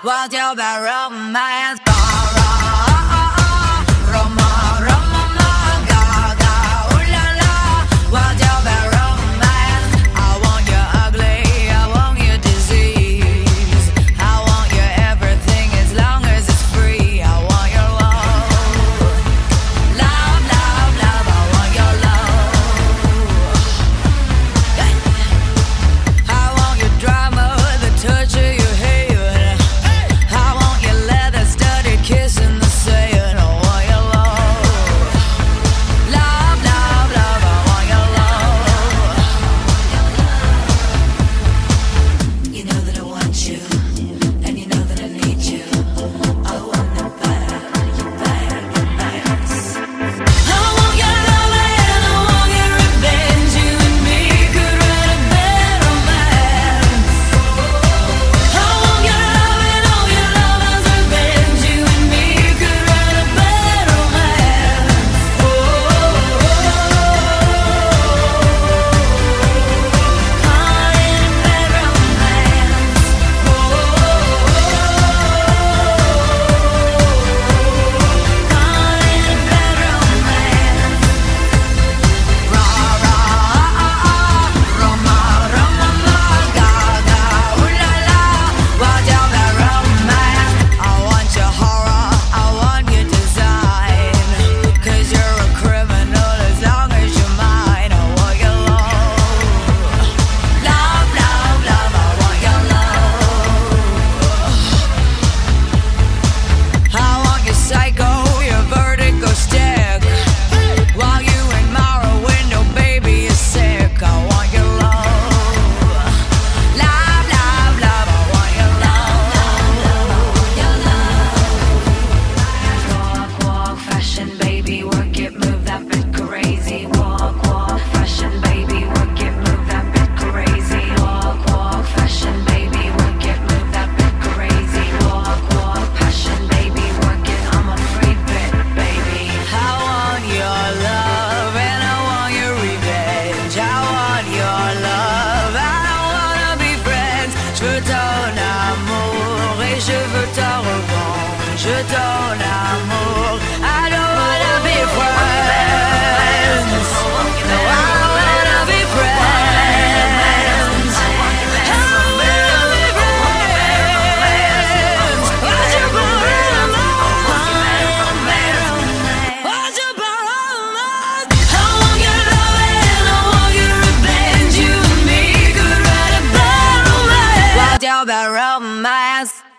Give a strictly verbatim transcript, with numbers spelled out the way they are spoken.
want your bad romance. Roma, Roma, Gaga, ooh la la, want your bad romance. I want your ugly, I want your disease, I want your everything as long as it's free. I want your love, love, love, love. I want your love. I want your drama, the touch of your hair. I want your leather studded kiss in the sand. I want your love, love, love, love. I want your love. You know that I want you, and you know that I need you. I want the bad, you bad, you bad. I want your love and I want your revenge. You and me could write a bad romance. I want your love and all your lovers' revenge. You and me could write a bad romance. Oh, call it a bad romance. Oh, call it a bad romance. Ra ra, Roma, Roma, Gaga, ooh la la, want your bad romance. I want your horror, I want your design, 'cause you're a criminal as long as you're mine. I want your love, love, love, love. I want your love. I want your psycho, your vertigo stick, while you admire a window, baby, you're sick. I want your love, love, love, love. I want your love, your love. Walk, walk, fashion, baby, work it, move that bit crazy. Walk, walk, fashion, baby, work it, move that bit crazy. Walk, walk, fashion, baby, work it, move that bit crazy. Walk, walk, passion, baby, work it. I'm a free bit, baby. I want your love and I want your revenge. I want your love, I don't wanna be friends. Je veux ton amour et je veux ta revanche. Ton amour, I don't wanna be friends. No, I don't wanna be friends. I don't wanna be friends. What's your problem? What's your problem? I want your love and I want your revenge. You and me could write a bad romance. Want your bad romance.